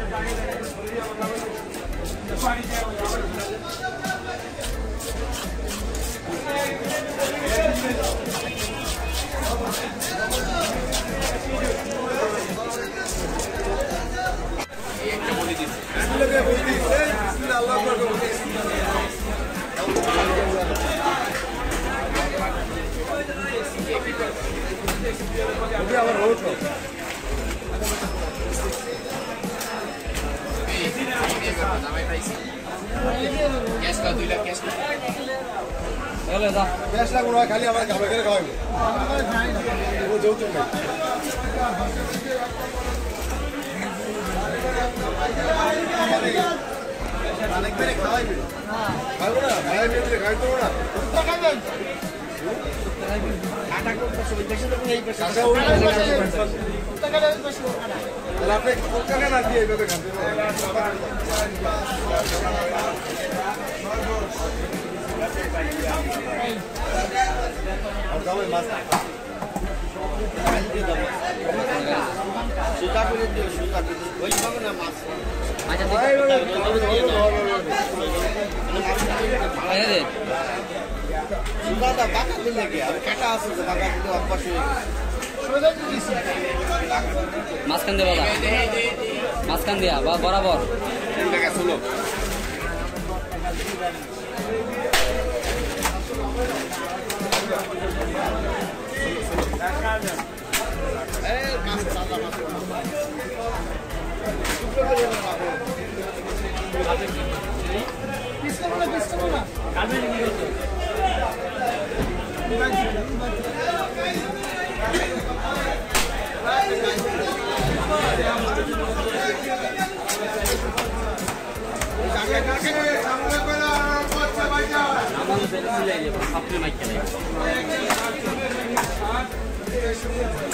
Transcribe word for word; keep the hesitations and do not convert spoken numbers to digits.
Yes, ka dui lakh cash. Dale da. Cash la guna khali amar gabe kare khawabe. Wo jotu mai. Anek mere khawabe. Khaibo na, bhai mere khai to na. Kutta khaibe. Kata ko to sobi beshi to nahi beshi. Kata oi kutta khaibe beshi to khana. Ala apne kutta khana diye eibabe khante. আর দাও মাছ সুতা করে দিও সুতা করে ওই ভাবে না মাছ আচ্ছা আরে সুতাটা বাঁকা দিলে কি আর কাটা আছে যে বাঁকা দিলে অভ্যাস হয়ে গেছে সোজা দিছি মাছখান দিয়ে বাবা মাছখান দিয়া বা বরাবর টাকা ষোলো Eh, mas salah mas. Piskan na piskan na. Kalme ni gito. Apne mic ke